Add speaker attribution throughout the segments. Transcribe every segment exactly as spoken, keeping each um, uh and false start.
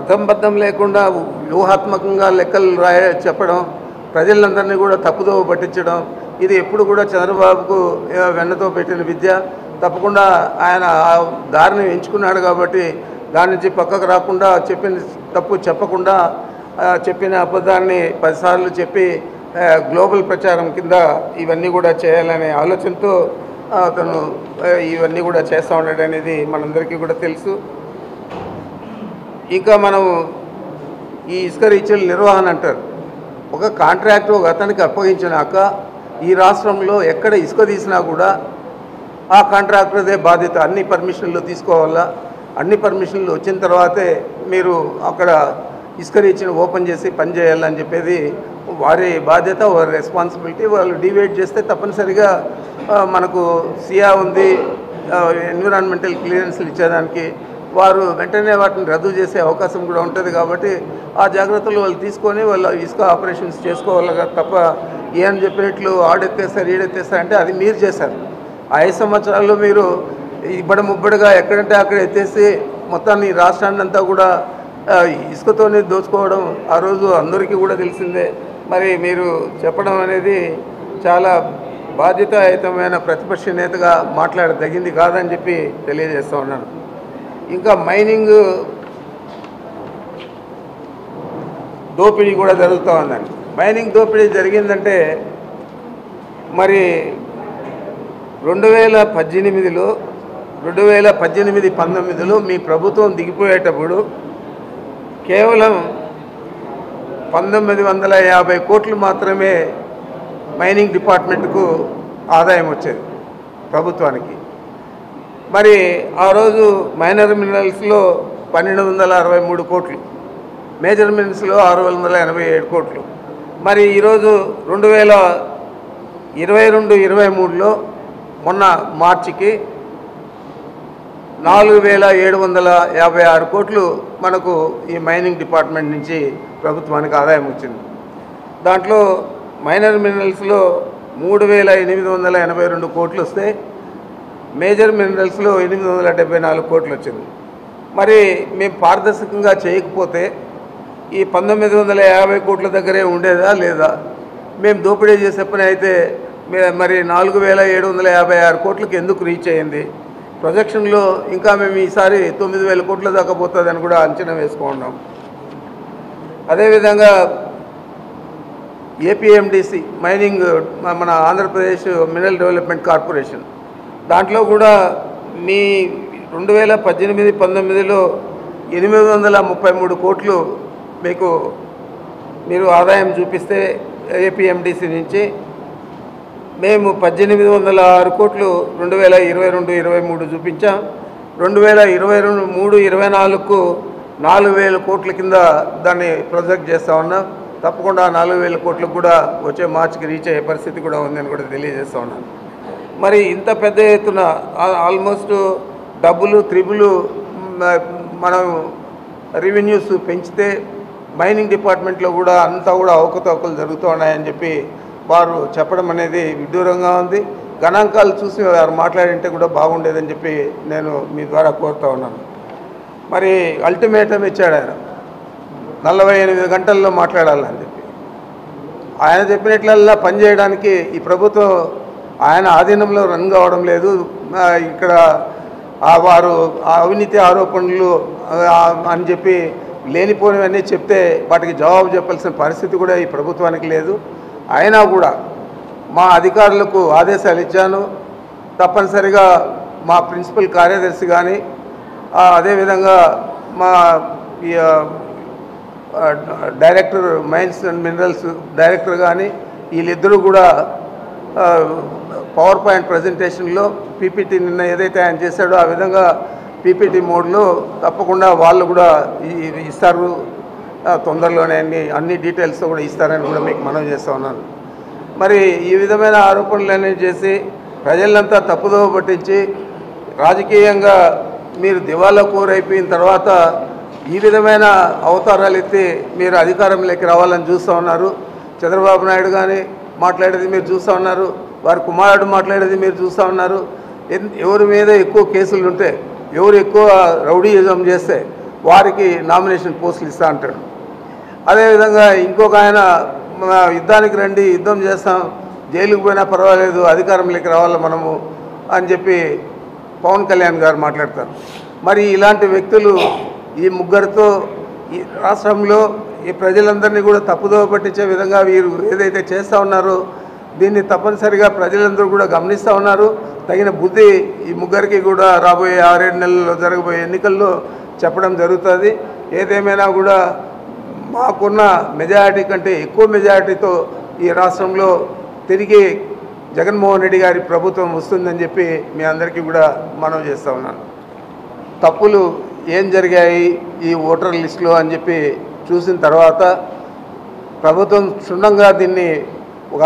Speaker 1: అర్థం బద్ధం లేకుండా వ్యూహాత్మకంగా లెక్కలు రాయ చెప్పడం, ప్రజలందరినీ కూడా తప్పుదోవ పట్టించడం, ఇది ఎప్పుడు కూడా చంద్రబాబుకు వెన్నతో పెట్టిన విద్య. తప్పకుండా ఆయన ఆ దారిని ఎంచుకున్నాడు కాబట్టి దాని నుంచి పక్కకు రాకుండా, చెప్పిన తప్పు చెప్పకుండా, చెప్పిన అబద్ధాన్ని పదిసార్లు చెప్పి గ్లోబల్ ప్రచారం కింద ఇవన్నీ కూడా చేయాలనే ఆలోచనతో అతను ఇవన్నీ కూడా చేస్తూ ఉన్నాడు అనేది మనందరికీ కూడా తెలుసు. ఇంకా మనం ఈ ఇసుక రీచ్ల నిర్వహణ అంటారు. ఒక కాంట్రాక్టు ఒక అతనికి అప్పగించినాక ఈ రాష్ట్రంలో ఎక్కడ ఇసుక తీసినా కూడా ఆ కాంట్రాక్టర్దే బాధ్యత. అన్ని పర్మిషన్లు తీసుకోవాలా, అన్ని పర్మిషన్లు వచ్చిన తర్వాతే మీరు అక్కడ ఇసుక రీచ్ని ఓపెన్ చేసి పని చేయాలని చెప్పేది వారి బాధ్యత, వారి రెస్పాన్సిబిలిటీ. వాళ్ళు డివైడ్ చేస్తే తప్పనిసరిగా మనకు సియా ఉంది, ఎన్విరాన్మెంటల్ క్లియరెన్స్లు ఇచ్చేదానికి, వారు వెంటనే వాటిని రద్దు చేసే అవకాశం కూడా ఉంటుంది. కాబట్టి ఆ జాగ్రత్తలు వాళ్ళు తీసుకొని వాళ్ళు ఇసుక ఆపరేషన్స్ చేసుకోవాలి తప్ప ఏం చెప్పినట్లు ఆడెత్తేస్తారు ఈడెత్తేస్తారు అంటే అది మీరు చేశారు. ఐదు సంవత్సరాల్లో మీరు ఇబ్బడి ముబ్బడిగా ఎక్కడంటే అక్కడ ఎత్తేసి మొత్తాన్ని రాష్ట్రాన్ని అంతా కూడా ఇసుకతోనే దోచుకోవడం ఆ రోజు అందరికీ కూడా తెలిసిందే. మరి మీరు చెప్పడం అనేది చాలా బాధ్యతాయుతమైన ప్రతిపక్ష నేతగా మాట్లాడదగింది కాదని చెప్పి తెలియజేస్తూ ఉన్నాను. ఇంకా మైనింగ్ దోపిడీ కూడా జరుగుతూ ఉందండి. మైనింగ్ దోపిడీ జరిగిందంటే మరి రెండు వేల పద్దెనిమిదిలో రెండు వేల పద్దెనిమిది పంతొమ్మిదిలో మీ ప్రభుత్వం దిగిపోయేటప్పుడు కేవలం పంతొమ్మిది వందల యాభై కోట్లు మాత్రమే మైనింగ్ డిపార్ట్మెంట్కు ఆదాయం వచ్చేది ప్రభుత్వానికి. మరి ఆ రోజు మైనర్ మినరల్స్లో పన్నెండు వందల అరవై మూడు కోట్లు, మేజర్ మినరల్స్లో ఆరు వందల ఎనభై ఏడు కోట్లు. మరి ఈరోజు రెండు వేల ఇరవై రెండు ఇరవై మూడులో మొన్న మార్చికి నాలుగు వేల ఏడు వందల యాభై ఆరు కోట్లు మనకు ఈ మైనింగ్ డిపార్ట్మెంట్ నుంచి ప్రభుత్వానికి ఆదాయం వచ్చింది. దాంట్లో మైనర్ మినరల్స్లో మూడు వేల ఎనిమిది వందల ఎనభై రెండు కోట్లు వస్తే మేజర్ మినరల్స్లో ఎనిమిది వందల డెబ్బై నాలుగు కోట్లు వచ్చింది. మరి మేము పారదర్శకంగా చేయకపోతే ఈ పంతొమ్మిది వందల యాభై కోట్ల దగ్గరే ఉండేదా లేదా? మేము దోపిడీ చేసే పని అయితే మరి నాలుగు వేల ఏడు వందల యాభై ఆరు కోట్లకి ఎందుకు రీచ్ అయ్యింది? ప్రొజెక్షన్లో ఇంకా మేము ఈసారి తొమ్మిది వేల కోట్ల దాకా పోతుందని కూడా అంచనా వేసుకున్నాం. అదేవిధంగా ఏపీఎండిసి మైనింగ్ మన ఆంధ్రప్రదేశ్ మినరల్ డెవలప్మెంట్ కార్పొరేషన్ దాంట్లో కూడా మీ రెండు వేల పద్దెనిమిది పంతొమ్మిదిలో ఎనిమిది వందల ముప్పై మూడు కోట్లు మీకు మీరు ఆదాయం చూపిస్తే ఏపీఎండిసి నుంచి మేము పద్దెనిమిది వందల ఆరు కోట్లు రెండు వేల ఇరవై రెండు ఇరవై మూడు చూపించాం. రెండు వేల ఇరవై రెండు మూడు ఇరవై నాలుగుకు నాలుగు వేల కోట్ల కింద దాన్ని ప్రొజెక్ట్ చేస్తూ ఉన్నాం. తప్పకుండా నాలుగు వేల కోట్లకు కూడా వచ్చే మార్చికి రీచ్ అయ్యే పరిస్థితి కూడా ఉందని కూడా తెలియజేస్తూ ఉన్నాను. మరి ఇంత పెద్ద ఎత్తున ఆల్మోస్ట్ డబ్బులు త్రిబులు మనం రెవెన్యూస్ పెంచితే మైనింగ్ డిపార్ట్మెంట్లో కూడా అంతా కూడా అవకతవకలు జరుగుతూ ఉన్నాయని చెప్పి వారు చెప్పడం అనేది విడ్డూరంగా ఉంది. గణాంకాలు చూసి వారు మాట్లాడింటే కూడా బాగుండేదని చెప్పి నేను మీ ద్వారా కోరుతూ ఉన్నాను. మరి అల్టిమేటం ఇచ్చాడు ఆయన, నలభై ఎనిమిది గంటల్లో మాట్లాడాలని చెప్పి. ఆయన చెప్పినట్లల్లా పనిచేయడానికి ఈ ప్రభుత్వం ఆయన ఆధీనంలో రన్ కావడం లేదు. ఇక్కడ వారు అవినీతి ఆరోపణలు అని చెప్పి లేనిపోనివన్నీ చెప్తే వాటికి జవాబు చెప్పాల్సిన పరిస్థితి కూడా ఈ ప్రభుత్వానికి లేదు. అయినా కూడా మా అధికారులకు ఆదేశాలు ఇచ్చాను. తప్పనిసరిగా మా ప్రిన్సిపల్ కార్యదర్శి కానీ అదేవిధంగా మా director mines and minerals director కానీ వీళ్ళిద్దరూ కూడా పవర్ పాయింట్ ప్రజెంటేషన్లో పీపీటీ నిన్న ఏదైతే ఆయన చేశాడో ఆ విధంగా పీపీటీ మోడ్లో తప్పకుండా వాళ్ళు కూడా ఇస్తారు, తొందరలోనే అన్ని అన్ని డీటెయిల్స్ కూడా ఇస్తారని కూడా మీకు మనవి చేస్తూ ఉన్నాను. మరి ఈ విధమైన ఆరోపణలన్నీ చేసి ప్రజలంతా తప్పుదోవ పట్టించి రాజకీయంగా మీరు దివాలా కోరైపోయిన తర్వాత ఈ విధమైన అవతారాలు ఎత్తి మీరు అధికారంలోకి రావాలని చూస్తూ ఉన్నారు. చంద్రబాబు నాయుడు కానీ మాట్లాడేది మీరు చూస్తూ ఉన్నారు, వారి కుమారుడు మాట్లాడేది మీరు చూస్తూ ఉన్నారు. ఎవరి మీద ఎక్కువ కేసులు ఉంటే, ఎవరు ఎక్కువ రౌడీయిజం చేస్తే వారికి నామినేషన్ పోస్టులు ఇస్తా అంటాడు. అదేవిధంగా ఇంకొక ఆయన యుద్ధానికి రండి, యుద్ధం చేస్తాం, జైలుకు పోయినా పర్వాలేదు, అధికారంలోకి రావాలి మనము అని చెప్పి పవన్ కళ్యాణ్ గారు మాట్లాడతారు. మరి ఇలాంటి వ్యక్తులు ఈ ముగ్గురితో ఈ రాష్ట్రంలో ఈ ప్రజలందరినీ కూడా తప్పుదోవ పట్టించే విధంగా వీరు ఏదైతే చేస్తూ ఉన్నారో దీన్ని తప్పనిసరిగా ప్రజలందరూ కూడా గమనిస్తూ ఉన్నారు. తగిన బుద్ధి ఈ ముగ్గురికి కూడా రాబోయే ఆరేడు నెలల్లో జరగబోయే ఎన్నికల్లో చెప్పడం జరుగుతుంది. ఏదేమైనా కూడా మాకున్న మెజారిటీ కంటే ఎక్కువ మెజారిటీతో ఈ రాష్ట్రంలో తిరిగి జగన్మోహన్ రెడ్డి గారి ప్రభుత్వం వస్తుందని చెప్పి మీ అందరికీ కూడా మనవి చేస్తూ ఉన్నాను. తప్పులు ఏం జరిగాయి ఈ ఓటర్ లిస్టులో అని చెప్పి చూసిన తర్వాత ప్రభుత్వం క్షుణ్ణంగా దీన్ని ఒక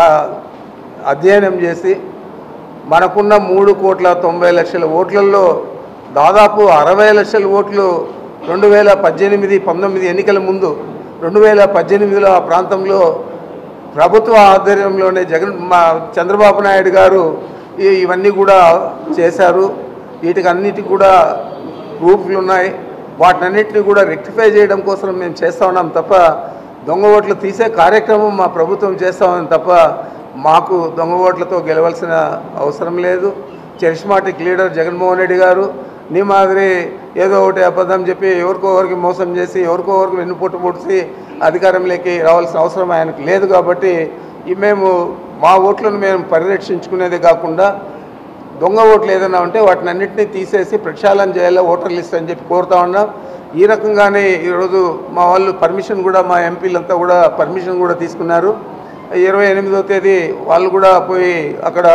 Speaker 1: అధ్యయనం చేసి మనకున్న మూడు కోట్ల తొంభై లక్షల ఓట్లలో దాదాపు అరవై లక్షల ఓట్లు రెండు వేల పద్దెనిమిది పంతొమ్మిది ఎన్నికల ముందు రెండు వేల పద్దెనిమిదిలో ఆ ప్రాంతంలో ప్రభుత్వ ఆధ్వర్యంలోనే జగన్ మా చంద్రబాబు నాయుడు గారు ఇవన్నీ కూడా చేశారు. వీటికి అన్నిటికి కూడా ప్రూఫ్లు ఉన్నాయి. వాటన్నిటిని కూడా రెక్టిఫై చేయడం కోసం మేము చేస్తూ ఉన్నాం తప్ప దొంగ ఓట్లు తీసే కార్యక్రమం మా ప్రభుత్వం చేస్తామని తప్ప మాకు దొంగ ఓట్లతో గెలవాల్సిన అవసరం లేదు. చరిష్మాటిక్ లీడర్ జగన్మోహన్ రెడ్డి గారు నీ మాదిరి ఏదో ఒకటి అబద్ధం చెప్పి ఎవరికో ఎవరికి మోసం చేసి ఎవరికో ఎవరికి వెన్నుపోటు పొడిచి అధికారంలోకి రావాల్సిన అవసరం ఆయనకు లేదు. కాబట్టి మేము మా ఓట్లను మేము పరిరక్షించుకునేదే కాకుండా దొంగ ఓట్లు ఏదైనా ఉంటే వాటిని అన్నింటినీ తీసేసి ప్రక్షాళన చేయాలి ఓటర్ లిస్ట్ అని చెప్పి కోరుతా ఉన్నాం. ఈ రకంగానే ఈరోజు మా వాళ్ళు పర్మిషన్ కూడా మా ఎంపీలంతా కూడా పర్మిషన్ కూడా తీసుకున్నారు. ఇరవై ఎనిమిదో తేదీ వాళ్ళు కూడా పోయి అక్కడ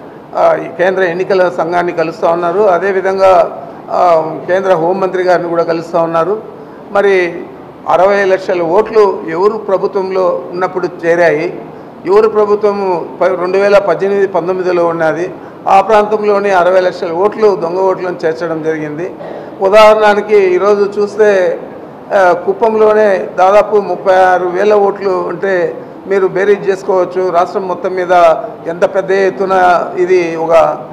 Speaker 1: కేంద్ర ఎన్నికల సంఘాన్ని కలుస్తూ ఉన్నారు. అదేవిధంగా కేంద్ర హోంమంత్రి గారిని కూడా కలుస్తూ ఉన్నారు. మరి అరవై లక్షల ఓట్లు ఎవరు ప్రభుత్వంలో ఉన్నప్పుడు చేరాయి, ఎవరు ప్రభుత్వము రెండు వేల పద్దెనిమిది పంతొమ్మిదిలో ఉన్నది, ఆ ప్రాంతంలోని అరవై లక్షల ఓట్లు దొంగ ఓట్లను చేర్చడం జరిగింది. ఉదాహరణకి ఈరోజు చూస్తే కుప్పంలోనే దాదాపు ముప్పై ఆరు వేల ఓట్లు ఉంటే మీరు బేరీజ్ చేసుకోవచ్చు. రాష్ట్రం మొత్తం మీద ఎంత పెద్ద ఎత్తున ఇది ఒక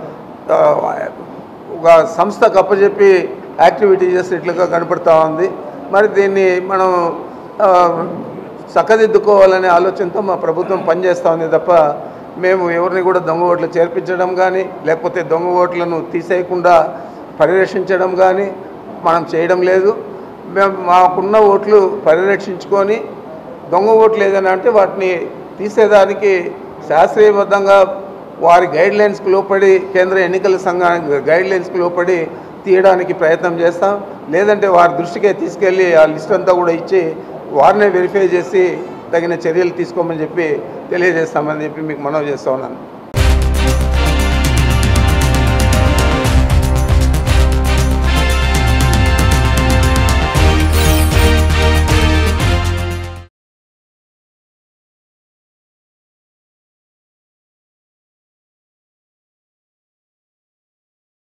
Speaker 1: ఒక సంస్థకు అప్పచెప్పి యాక్టివిటీ చేసేట్లుగా కనపడుతూ ఉంది. మరి దీన్ని మనం చక్కదిద్దుకోవాలనే ఆలోచనతో మా ప్రభుత్వం పనిచేస్తూ ఉంది తప్ప మేము ఎవరిని కూడా దొంగ ఓట్లు చేర్పించడం కానీ లేకపోతే దొంగ ఓట్లను తీసేయకుండా పరిరక్షించడం కానీ మనం చేయడం లేదు. మేము మాకున్న ఓట్లు పరిరక్షించుకొని దొంగ ఓట్లు ఏదైనా అంటే వాటిని తీసేదానికి శాస్త్రీయబద్ధంగా వారి గైడ్లైన్స్కి లోపడి కేంద్ర ఎన్నికల సంఘానికి గైడ్లైన్స్కి లోపడి తీయడానికి ప్రయత్నం చేస్తాం. లేదంటే వారి దృష్టికే తీసుకెళ్ళి ఆ లిస్ట్ అంతా కూడా ఇచ్చి వారినే వెరిఫై చేసి తగిన చర్యలు తీసుకోమని చెప్పి తెలియజేస్తామని చెప్పి మీకు మనవి చేస్తూ ఉన్నాను.